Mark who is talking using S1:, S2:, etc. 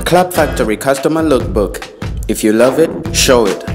S1: Club Factory Customer Lookbook. If you love it, show it.